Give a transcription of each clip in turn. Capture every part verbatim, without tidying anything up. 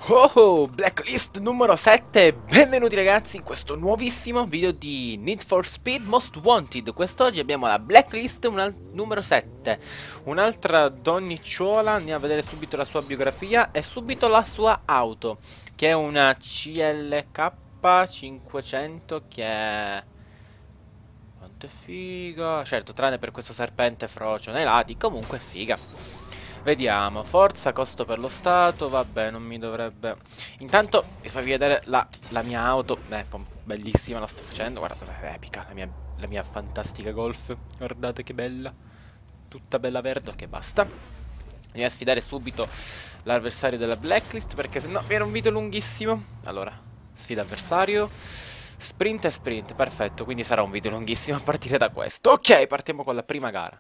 Oh, oh, Blacklist numero sette, benvenuti ragazzi in questo nuovissimo video di Need for Speed Most Wanted. Quest'oggi abbiamo la Blacklist numero sette, un'altra donnicciuola. Andiamo a vedere subito la sua biografia e subito la sua auto, che è una C L K cinquecento, che è... quanto è figa, certo, tranne per questo serpente frocio nei lati, comunque è figa. Vediamo, forza, costo per lo Stato, vabbè, non mi dovrebbe... Intanto vi farvi vedere la, la mia auto, eh, bellissima, la sto facendo, guardate, è epica, la mia, la mia fantastica Golf, guardate che bella, tutta bella verde, ok, basta. Andiamo a sfidare subito l'avversario della Blacklist, perché sennò viene un video lunghissimo. Allora, sfida avversario, sprint e sprint, perfetto, quindi sarà un video lunghissimo a partire da questo. Ok, partiamo con la prima gara.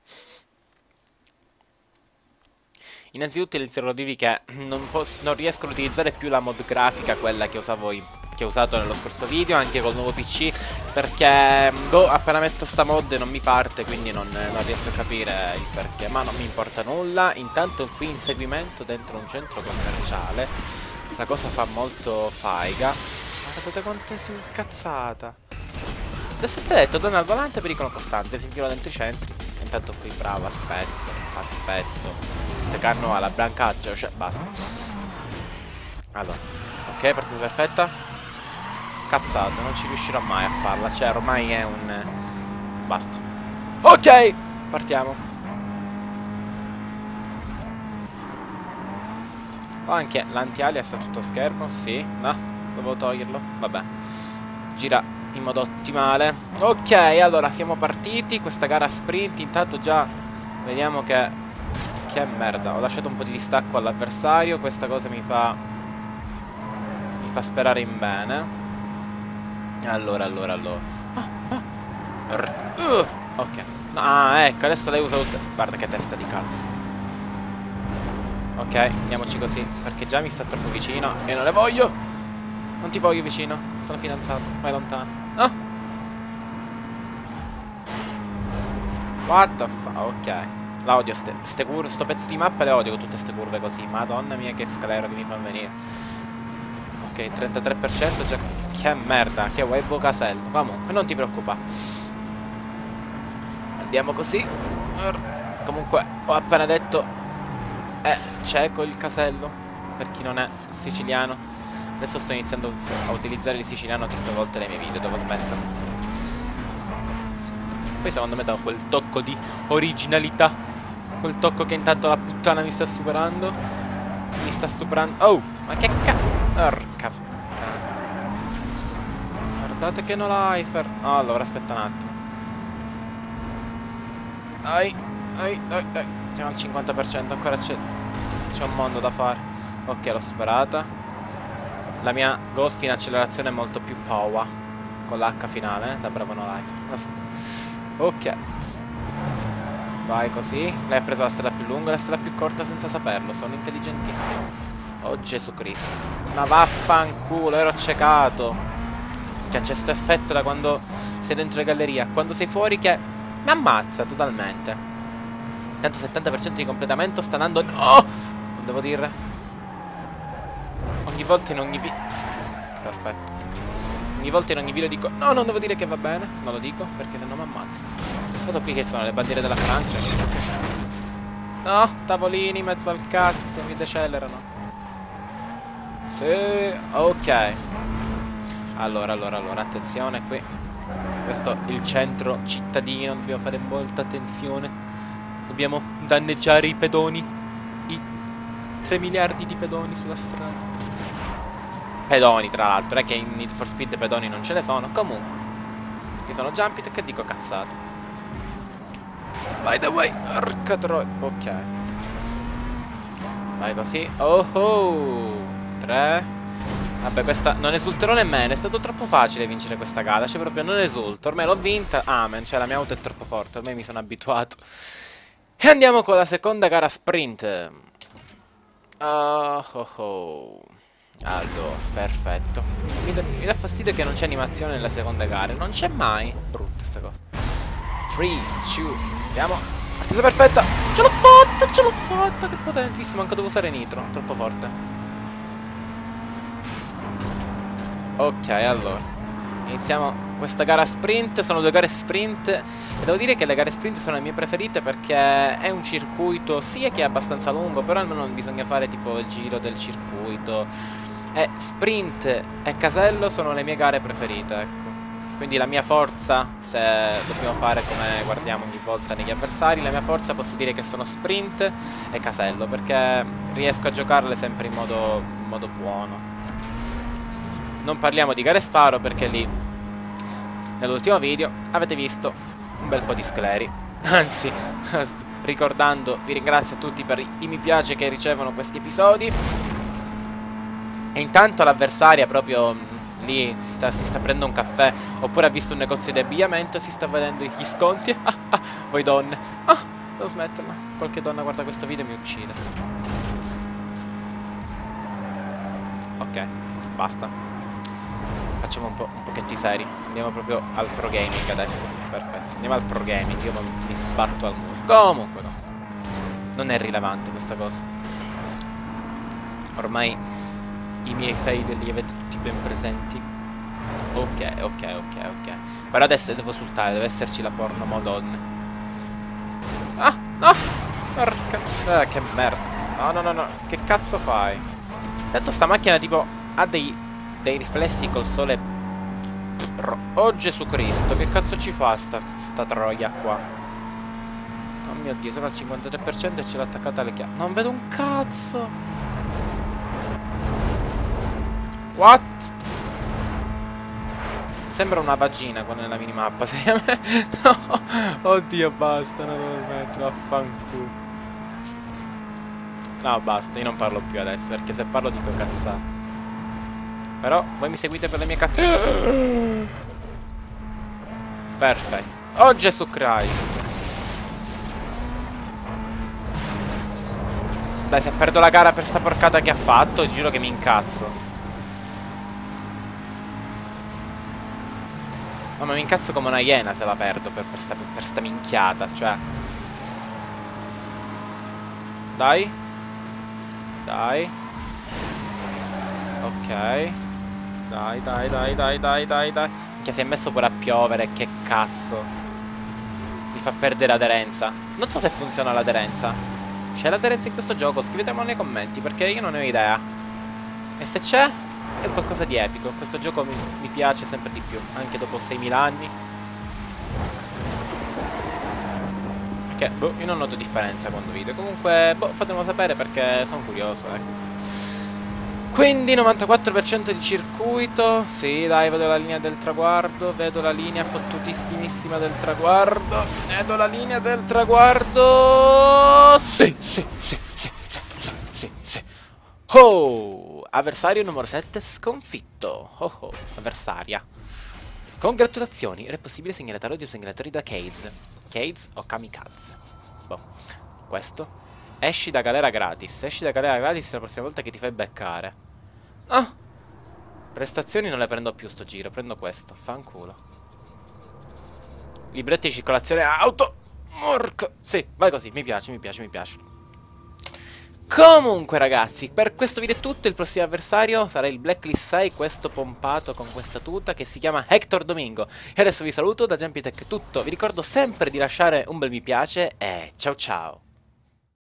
Innanzitutto inizierò a dirvi che non, non riesco ad utilizzare più la mod grafica, quella che usavo in, che ho usato nello scorso video, anche col nuovo P C, perché boh, appena metto sta mod non mi parte, quindi non, non riesco a capire il perché, ma non mi importa nulla. Intanto qui inseguimento dentro un centro commerciale, la cosa fa molto faiga. Guardate quanto si è incazzata. L'ho sempre detto, donna al volante, pericolo costante, si infila dentro i centri. Intanto qui bravo, aspetto, aspetto. Canno alla brancaggio, cioè basta. Allora, ok, partita perfetta. Cazzato, non ci riuscirò mai a farla, cioè ormai è un... basta. Ok, partiamo. Ho anche l'anti-alias a tutto schermo, sì, no, dovevo toglierlo, vabbè. Gira in modo ottimale. Ok, allora siamo partiti, questa gara sprint, intanto già vediamo che... Che merda, ho lasciato un po' di distacco all'avversario, questa cosa mi fa... mi fa sperare in bene. Allora, allora, allora... Ah, ah. Uh, ok. Ah, ecco, adesso lei usa tutte... Guarda che testa di cazzo. Ok, andiamoci così, perché già mi sta troppo vicino e non le voglio. Non ti voglio vicino, sono fidanzato, vai lontano. Ah! What the fuck, ok. La odio, ste, ste curve, sto pezzo di mappa le odio con tutte ste curve così. Madonna mia che scalero che mi fa venire. Ok, trentatré per cento già. Che merda, che web casello. Comunque, non ti preoccupare. Andiamo così. Comunque, ho appena detto è cieco il casello, per chi non è siciliano. Adesso sto iniziando a utilizzare il siciliano tutte volte nei miei video, devo smettere. Poi secondo me dà quel tocco di originalità. Quel tocco che intanto la puttana mi sta superando. Mi sta stuprando. Oh, ma che ca... Porca puttana. Guardate che no lifer. Oh, allora aspetta un attimo. Dai, dai, dai, dai. Siamo al cinquanta per cento, ancora c'è... c'è un mondo da fare. Ok, l'ho superata. La mia Golf in accelerazione è molto più power, con l'H finale, eh, da bravo no lifer. Ok. Vai così. Lei ha preso la strada più lunga e la strada più corta senza saperlo. Sono intelligentissimo. Oh Gesù Cristo. Ma vaffanculo, ero accecato. Cioè c'è sto effetto da quando sei dentro le gallerie. Quando sei fuori che mi ammazza totalmente. Intanto settanta per cento di completamento sta andando... No! Non devo dire. Ogni volta in ogni video... Perfetto. Ogni volta in ogni video dico no, non devo dire che va bene. Non lo dico perché sennò mi ammazza. Guarda qui che sono le bandiere della Francia. No, tavolini in mezzo al cazzo, mi decelerano. Sì, ok. Allora, allora, allora, attenzione qui. Questo è il centro cittadino, dobbiamo fare molta attenzione. Dobbiamo danneggiare i pedoni. I tre miliardi di pedoni sulla strada. Pedoni, tra l'altro, è che in Need for Speed pedoni non ce ne sono. Comunque, io sono Jumpit, che dico cazzate. By the way, porca troia. Ok. Vai così. Oh oh. Tre. Vabbè, questa non esulterò nemmeno. È stato troppo facile vincere questa gara. Cioè proprio non esulto. Ormai l'ho vinta. Amen. Cioè la mia auto è troppo forte. Ormai mi sono abituato. E andiamo con la seconda gara sprint. Oh oh oh. Allora, perfetto. Mi dà, mi dà fastidio che non c'è animazione nella seconda gara. Non c'è mai. Brutta sta cosa. tre, due, andiamo. Partita perfetta. Ce l'ho fatta, ce l'ho fatta. Che potentissimo. Anche devo usare nitro. Troppo forte. Ok, allora iniziamo questa gara sprint. Sono due gare sprint e devo dire che le gare sprint sono le mie preferite perché è un circuito sia che è abbastanza lungo, però almeno non bisogna fare tipo il giro del circuito. E sprint e casello sono le mie gare preferite, ecco. Quindi la mia forza, se dobbiamo fare come guardiamo ogni volta negli avversari, la mia forza posso dire che sono sprint e casello, perché riesco a giocarle sempre in modo, in modo buono. Non parliamo di gare sparo perché lì nell'ultimo video avete visto un bel po' di scleri. Anzi, ricordando, vi ringrazio a tutti per i mi piace che ricevono questi episodi. E intanto l'avversaria proprio lì si sta, si sta prendendo un caffè, oppure ha visto un negozio di abbigliamento e si sta vedendo gli sconti. Ah, ah, voi donne. Ah, devo smetterla. Qualche donna guarda questo video e mi uccide. Ok, basta. Facciamo un po' un pochetto seri. Andiamo proprio al pro gaming adesso. Perfetto. Andiamo al pro gaming. Io non mi sbatto al muro. Comunque no. Non è rilevante questa cosa. Ormai i miei fail li avete tutti ben presenti. Ok, ok, ok, ok. Però adesso devo sultare. Deve esserci la porno modonne. Ah, no. Porca. Ah, che merda. No, no, no, no. Che cazzo fai? Tanto sta macchina tipo ha dei... dei riflessi col sole. Oh Gesù Cristo, che cazzo ci fa sta, sta troia qua? Oh mio Dio, sono al cinquantatré per cento e ce l'ho attaccata alle chiavi. Non vedo un cazzo. What? Sembra una vagina qua nella minimappa. No. Oddio, basta, non devo smettere, vaffanculo. No, basta, io non parlo più adesso, perché se parlo dico cazzate. Però voi mi seguite per le mie cazzate. Perfetto. Oh Gesù Cristo. Dai, se perdo la gara per sta porcata che ha fatto, giuro che mi incazzo. No, ma mi incazzo come una iena se la perdo per, per, sta, per sta minchiata, cioè. Dai. Dai. Ok. Dai, dai, dai, dai, dai, dai, dai. Che si è messo pure a piovere, che cazzo. Mi fa perdere aderenza. Non so se funziona l'aderenza. C'è l'aderenza in questo gioco? Scrivetemelo nei commenti, perché io non ne ho idea. E se c'è, è qualcosa di epico. Questo gioco mi, mi piace sempre di più, anche dopo seimila anni. Che, boh, io non noto differenza quando video. Comunque, boh, fatemelo sapere perché sono curioso, ecco. Quindi novantaquattro per cento di circuito. Sì, dai, vedo la linea del traguardo. Vedo la linea fottutissimissima del traguardo. Vedo la linea del traguardo. Sì, sì, sì, sì, sì, sì, sì, sì. Oh, avversario numero sette sconfitto. Oh, oh, avversaria. Congratulazioni, era possibile segnalare audio segnalatori da Cades. Cades o Kamikaze. Boh, questo. Esci da galera gratis. Esci da galera gratis la prossima volta che ti fai beccare. Ah! Prestazioni non le prendo più sto giro. Prendo questo. Fanculo. Libretti di circolazione auto. Morco. Sì, vai così. Mi piace, mi piace, mi piace. Comunque ragazzi, per questo video è tutto. Il prossimo avversario sarà il Blacklist sei. Questo pompato con questa tuta che si chiama Hector Domingo. E adesso vi saluto da Jumpytech è tutto. Vi ricordo sempre di lasciare un bel mi piace. E ciao ciao.